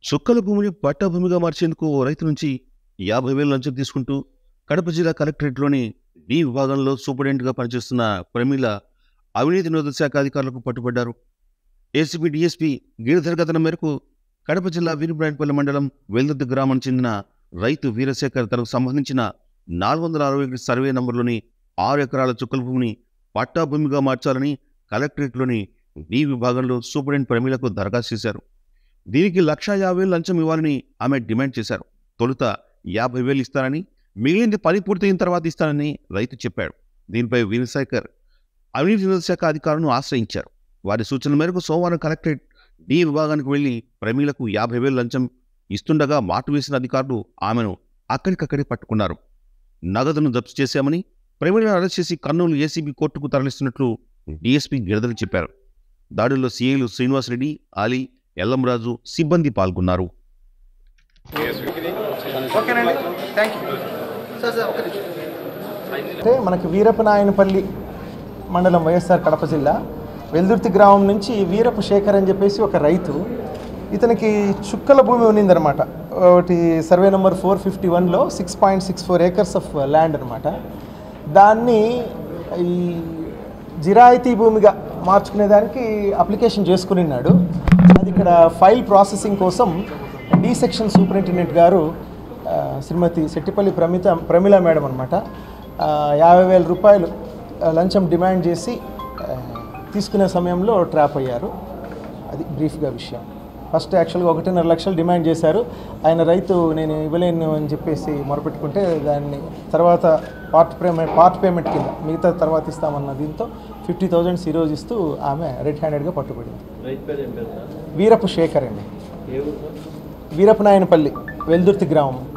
చుక్కల భూమిని పట్టాభూమిగా మార్చేందుకు ఓ రైతు నుంచి 50,000 లంచం తీసుకుంటూ కడప జిల్లా కలెక్టరేట్లోని డి విభాగంలో సూపరింటెండెంట్గా పనిచేస్తున్న ప్రమీల అవినీతి నిరోధక శాఖ అధికారులకు పట్టుబడ్డారు. ఏసీబీ డీఎస్పీ గిరిధర్ కథనం మేరకు కడప జిల్లా వీరబ్రాయన్పల్లి మండలం వెల్దుర్తి గ్రామానికి చెందిన రైతు వీరశేఖర్ తనకు సంబంధించిన 461 సర్వే నంబర్లోని 6 ఎకరాల చుక్కల భూమిని పట్టాభూమిగా మార్చాలని కలెక్టరేట్లోని డి విభాగంలో సూపరింటెండెంట్ ప్రమీలకు దరఖాస్తు చేశారు. దీనికి 1,50,000 లంచం ఇవ్వాలని ఆమె డిమాండ్ చేశారు. తొలుత 50,000 ఇస్తానని, మిగిలింది పని పూర్తయిన తర్వాత ఇస్తానని రైతు చెప్పాడు. దీనిపై వీరశేఖర్ అవినీతి నిరోధక శాఖ అధికారులను ఆశ్రయించారు. వారి సూచనల మేరకు సోమవారం కలెక్టరేట్ డి విభాగానికి వెళ్లి ప్రమీలకు 50,000 లంచం ఇస్తుండగా మాటు వేసిన అధికారులు ఆమెను అక్కడికక్కడే పట్టుకున్నారు. నగదును జప్తు చేశామని, ప్రమీలను అరెస్ట్ చేసి కర్నూలు ఏసీబీ కోర్టుకు తరలిస్తున్నట్లు డీఎస్పీ గిరిధర్ చెప్పారు. దాడుల్లో సీఐలు శ్రీనివాసరెడ్డి, ఆలీ, ఎల్లంరాజు సిబ్బంది పాల్గొన్నారు. అంటే మనకి వీరపనాయనపల్లి మండలం వైఎస్ఆర్ కడప జిల్లా వెల్దుర్తి గ్రామం నుంచి వీరపు శేఖర్ అని చెప్పేసి ఒక రైతు, ఇతనికి చుక్కల భూమి ఉన్నిందనమాట. ఒకటి సర్వే నెంబర్ 451లో 6.64 ఏకర్స్ ఆఫ్ ల్యాండ్ అనమాట. దాన్ని ఈ జిరాయితీ భూమిగా మార్చుకునేదానికి అప్లికేషన్ చేసుకున్నాడు. అది ఇక్కడ ఫైల్ ప్రాసెసింగ్ కోసం డి సెక్షన్ సూపరింటెండెంట్ గారు శ్రీమతి శెట్టిపల్లి ప్రమీల మేడం అనమాట 50,000 రూపాయలు లంచం డిమాండ్ చేసి తీసుకునే సమయంలో ట్రాప్ అయ్యారు. అది బ్రీఫ్గా విషయం. ఫస్ట్ యాక్చువల్గా 1.5 లక్షలు డిమాండ్ చేశారు. ఆయన రైతు నేను ఇవ్వలేను అని చెప్పేసి మొరపెట్టుకుంటే దాన్ని తర్వాత పార్ట్ పేమెంట్ కింద మిగతా తర్వాత ఇస్తామన్న దీంతో 50,000 ఈరోజు ఇస్తూ ఆమె రెడ్ హ్యాండెడ్గా పట్టుబడింది. వీరపు శేఖర్ అండి, వీరపనాయనపల్లి వెల్దుర్తి గ్రామం.